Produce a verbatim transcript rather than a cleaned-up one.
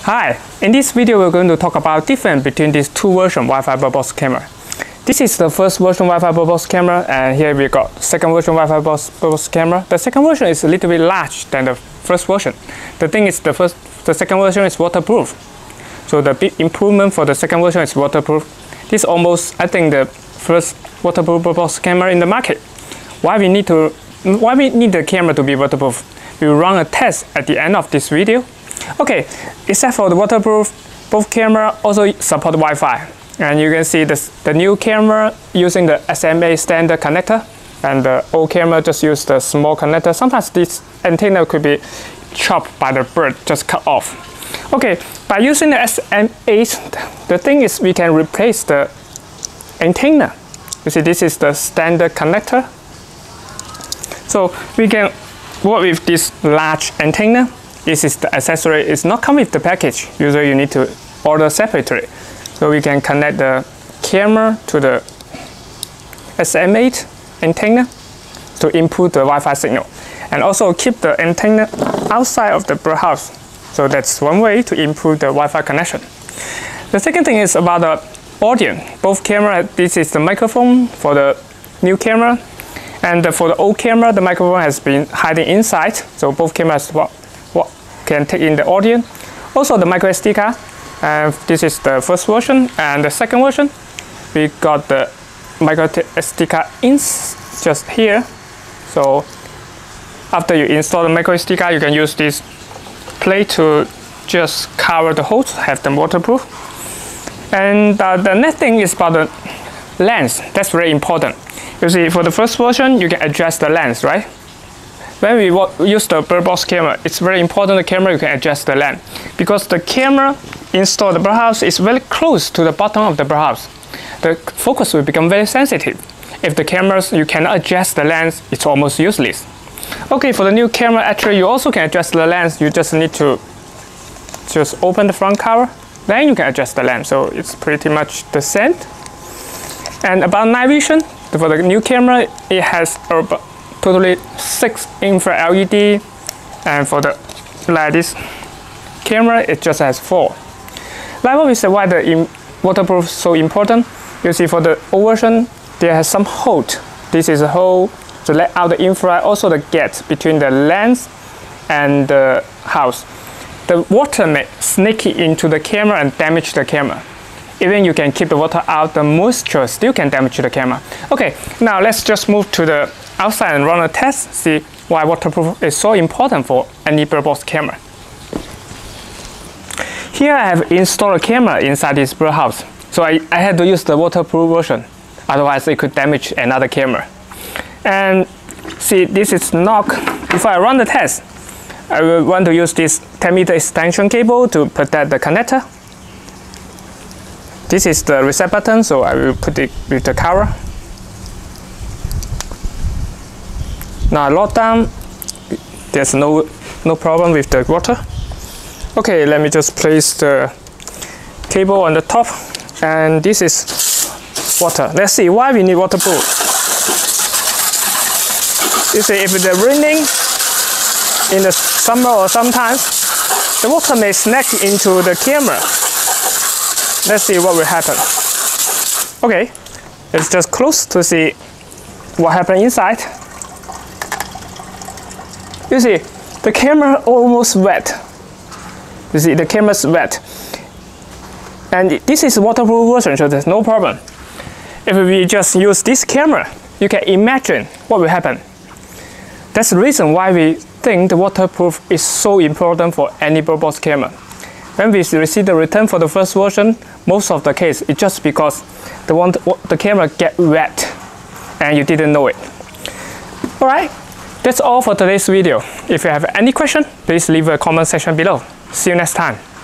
Hi, in this video we're going to talk about difference between these two versions Wi-Fi birdhouse camera. This is the first version Wi-Fi birdhouse camera, and here we got second version Wi-Fi birdhouse camera. The second version is a little bit large than the first version. The thing is the first, the second version is waterproof. So the big improvement for the second version is waterproof. This is almost, I think, the first waterproof birdhouse camera in the market. Why we need to, why we need the camera to be waterproof? We will run a test at the end of this video. Okay, except for the waterproof, both camera also support Wi-Fi. And you can see this, the new camera using the S M A standard connector, and the old camera just use the small connector. Sometimes this antenna could be chopped by the bird, just cut off. Okay, by using the S M A, the thing is we can replace the antenna. You see, this is the standard connector. So we can work with this large antenna. This is the accessory. It's not come with the package. Usually you need to order separately. So we can connect the camera to the S M A antenna to input the Wi-Fi signal, and also keep the antenna outside of the birdhouse. So that's one way to improve the Wi-Fi connection. The second thing is about the audio. Both camera, this is the microphone for the new camera, and for the old camera, the microphone has been hiding inside. So both cameras what, what can take in the audio. Also the micro S D card. Uh, this is the first version, and the second version, we got the micro S D card in just here. So after you install the micro S D card, you can use this plate to just cover the holes, have them waterproof. And uh, the next thing is about the lens. That's very important. You see, for the first version, you can adjust the lens, right? When we use the birdhouse camera, it's very important the camera you can adjust the lens, because the camera installed the birdhouse is very close to the bottom of the birdhouse. The focus will become very sensitive. If the cameras you cannot adjust the lens, it's almost useless. Okay, for the new camera, actually you also can adjust the lens. You just need to just open the front cover, then you can adjust the lens. So it's pretty much the same. And about night vision, for the new camera, it has about totally six infrared L E D, and for the like this camera, it just has four. Like what we said, why the waterproof is so important. You see, for the old version, there has some hole. This is a hole to let out the infrared, also the gap between the lens and the house. The water may sneak into the camera and damage the camera. Even you can keep the water out, the moisture still can damage the camera. Okay, now let's just move to the outside and run a test, see why waterproof is so important for any birdhouse camera. Here I have installed a camera inside this birdhouse, so I, I had to use the waterproof version, otherwise it could damage another camera. And see, this is knock. Before I run the test, I will want to use this ten meter extension cable to protect the connector. This is the reset button, so I will put it with the cover. Now I lock down. There's no no problem with the water. Okay, let me just place the cable on the top, and this is water. Let's see why we need waterproof. You see, if it's raining in the summer or sometimes, the water may snack into the camera. Let's see what will happen. Okay, let's just close to see what happened inside. You see, the camera almost wet. You see, the camera's wet. And this is waterproof version, so there's no problem. If we just use this camera, you can imagine what will happen. That's the reason why we think the waterproof is so important for any birdhouse camera. When we receive the return for the first version, most of the case, it's just because the, one, the camera get wet and you didn't know it. Alright, that's all for today's video. If you have any question, please leave a comment section below. See you next time.